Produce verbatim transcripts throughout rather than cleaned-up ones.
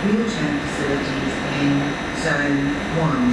wheelchair facilities in Zone one.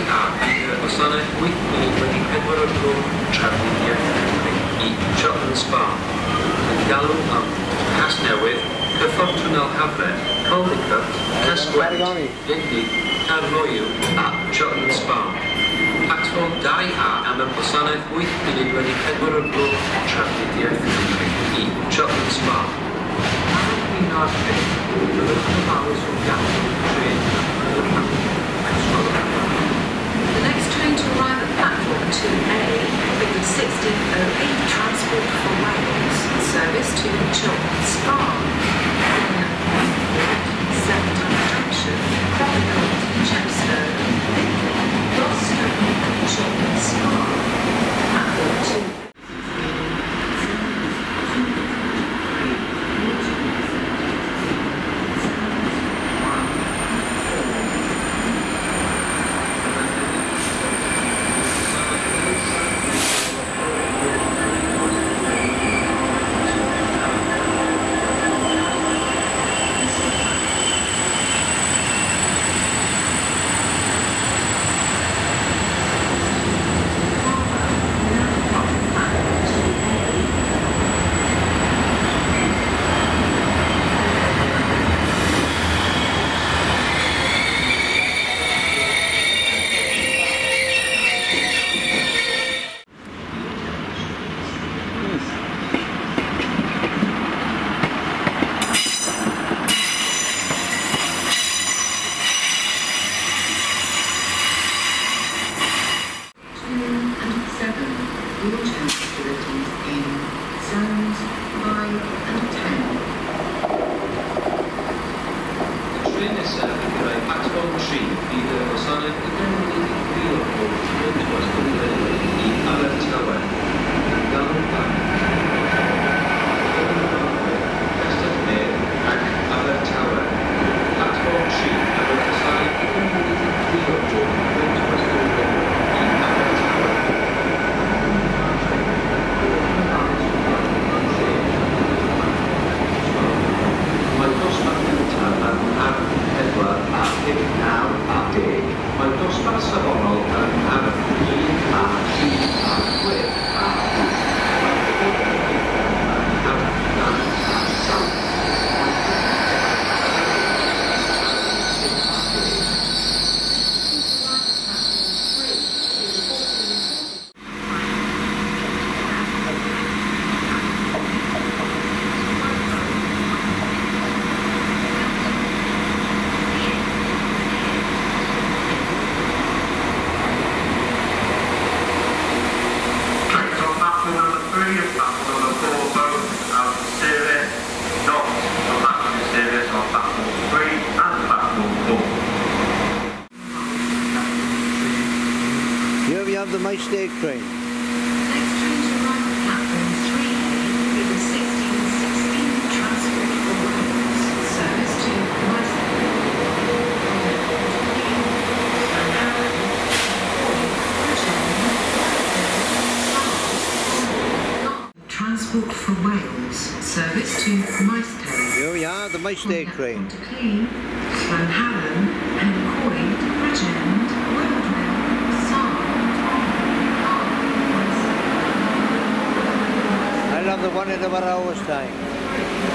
a bydd y gwasanaeth wyth munud wedi pedwar o'r gloch trafnidiaeth i Cheltenham Spa. Yn galw am Cas Newydd, cyffordd twnnel Hafred, Caldicot, Casgwent, Dindig, Carloyw a Cheltenham Spa. Platfform dau A am y gwasanaeth wyth munud wedi pedwar o'r gloch trafnidiaeth i Cheltenham Spa. The next train to arrive at platform two A will be sixteen oh eight Transport for Wales, service to Cheltenham Spa. Seventon Junction, Cardiff, Chepstow, Lincoln, Gloucester, Cheltenham Spa. Platform two. Here we have the My Stay train. Next train to arrive at platform three A will be sixteen sixteen Transport for Wales, service to Transport for Wales, service to Maesteg. Here we are, the My Stay train. To Clean, Swanhallen, Pencoed, Bridgend, Wildwell, Sark. I'll have the one in about hour's time.